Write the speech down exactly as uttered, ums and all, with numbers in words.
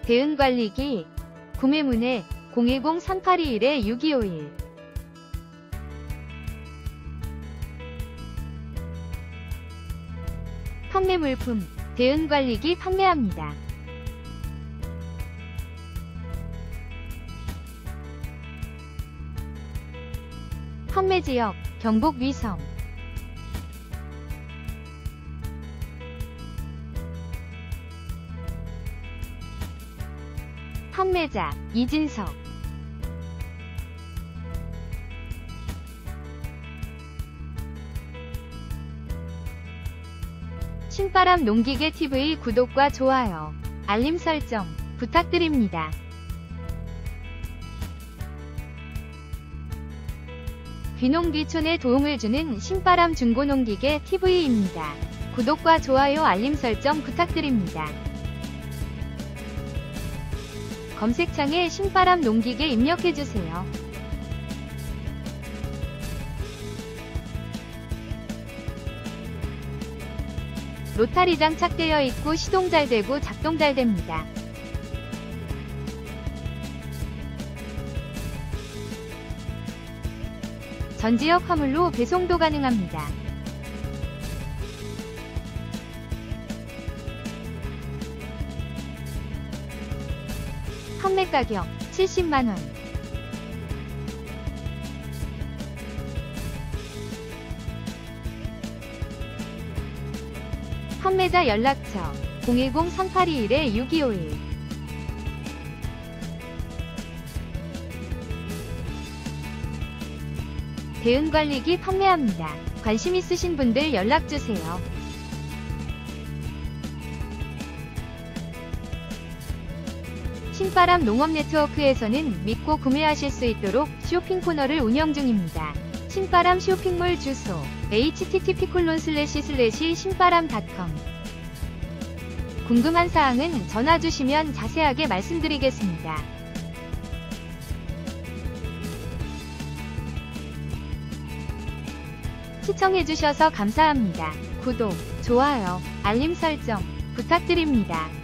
대은관리기 구매 문의 공일공 삼팔이일 육이오일. 판매 물품 대은관리기 판매합니다. 판매지역 경북 위성. 판매자 이진석. 신바람 농기계 티비 구독과 좋아요, 알림 설정 부탁드립니다. 귀농귀촌에 도움을 주는 신바람 중고농기계 티비입니다. 구독과 좋아요, 알림 설정 부탁드립니다. 검색창에 신바람 농기계 입력해주세요. 로타리 장착되어 있고 시동 잘 되고 작동 잘 됩니다. 전 지역 화물로 배송도 가능합니다. 판매 가격 칠십만 원. 판매자 연락처 공일공 삼팔이일 육이오일. 대은관리기 판매합니다. 관심 있으신 분들 연락주세요. 신바람 농업네트워크에서는 믿고 구매하실 수 있도록 쇼핑 코너를 운영 중입니다. 신바람 쇼핑몰 주소 에이치티티피 콜론 슬래시 슬래시 신바람 닷컴. 궁금한 사항은 전화 주시면 자세하게 말씀드리겠습니다. 시청해주셔서 감사합니다. 구독, 좋아요, 알림 설정 부탁드립니다.